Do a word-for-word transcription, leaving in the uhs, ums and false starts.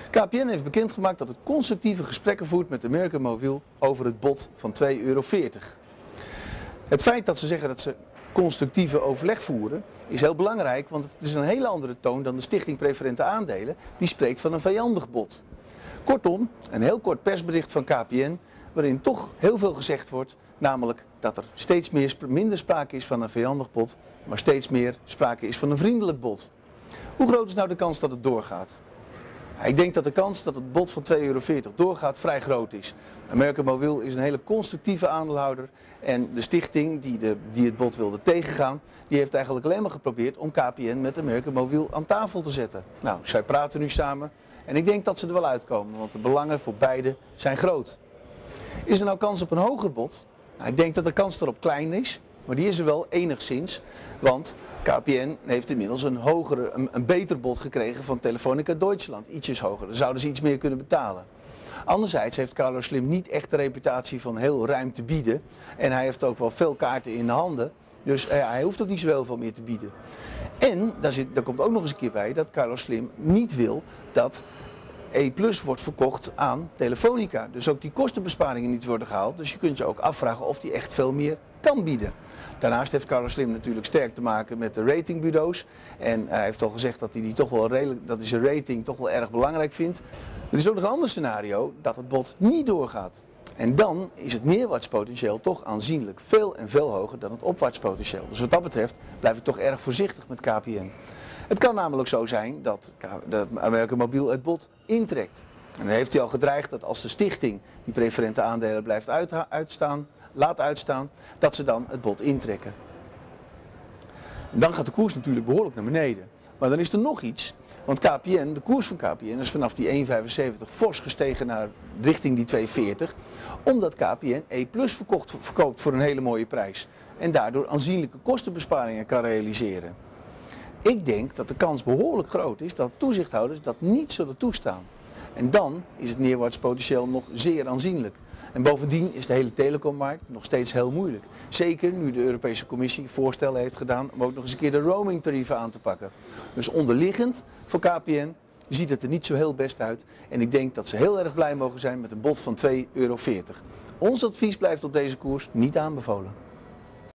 K P N heeft bekendgemaakt dat het constructieve gesprekken voert met América Móvil over het bod van twee euro veertig. Het feit dat ze zeggen dat ze constructieve overleg voeren is heel belangrijk, want het is een hele andere toon dan de Stichting Preferente Aandelen, die spreekt van een vijandig bod. Kortom, een heel kort persbericht van K P N waarin toch heel veel gezegd wordt, namelijk dat er steeds meer, minder sprake is van een vijandig bod, maar steeds meer sprake is van een vriendelijk bod. Hoe groot is nou de kans dat het doorgaat? Ik denk dat de kans dat het bod van twee euro veertig doorgaat vrij groot is. América Móvil is een hele constructieve aandeelhouder en de stichting die, de, die het bod wilde tegengaan, die heeft eigenlijk alleen maar geprobeerd om K P N met América Móvil aan tafel te zetten. Nou, zij praten nu samen en ik denk dat ze er wel uitkomen, want de belangen voor beide zijn groot. Is er nou kans op een hoger bod? Nou, ik denk dat de kans erop klein is, maar die is er wel enigszins, want K P N heeft inmiddels een, hogere, een, een beter bod gekregen van Telefónica Deutschland, ietsjes hoger. Dan zouden ze iets meer kunnen betalen. Anderzijds heeft Carlos Slim niet echt de reputatie van heel ruim te bieden en hij heeft ook wel veel kaarten in de handen, dus eh, hij hoeft ook niet zo heel veel meer te bieden. En daar, zit, daar komt ook nog eens een keer bij dat Carlos Slim niet wil dat E Plus wordt verkocht aan Telefónica. Dus ook die kostenbesparingen niet worden gehaald. Dus je kunt je ook afvragen of die echt veel meer kan bieden. Daarnaast heeft Carlos Slim natuurlijk sterk te maken met de ratingbureaus. En hij heeft al gezegd dat hij, die toch wel redelijk, dat hij zijn rating toch wel erg belangrijk vindt. Er is ook nog een ander scenario dat het bod niet doorgaat. En dan is het neerwaartspotentieel toch aanzienlijk veel en veel hoger dan het opwaartspotentieel. Dus wat dat betreft blijf ik toch erg voorzichtig met K P N. Het kan namelijk zo zijn dat, dat América Móvil het bod intrekt. En dan heeft hij al gedreigd dat als de stichting die preferente aandelen blijft uitstaan, laat uitstaan, dat ze dan het bod intrekken. En dan gaat de koers natuurlijk behoorlijk naar beneden. Maar dan is er nog iets, want K P N, de koers van K P N is vanaf die één komma vijfenzeventig fors gestegen naar richting die twee komma veertig, omdat K P N E Plus verkocht, verkoopt voor een hele mooie prijs en daardoor aanzienlijke kostenbesparingen kan realiseren. Ik denk dat de kans behoorlijk groot is dat toezichthouders dat niet zullen toestaan. En dan is het neerwaartspotentieel nog zeer aanzienlijk. En bovendien is de hele telecommarkt nog steeds heel moeilijk. Zeker nu de Europese Commissie voorstellen heeft gedaan om ook nog eens een keer de roamingtarieven aan te pakken. Dus onderliggend voor K P N ziet het er niet zo heel best uit. En ik denk dat ze heel erg blij mogen zijn met een bod van twee euro veertig. Ons advies blijft op deze koers niet aanbevolen.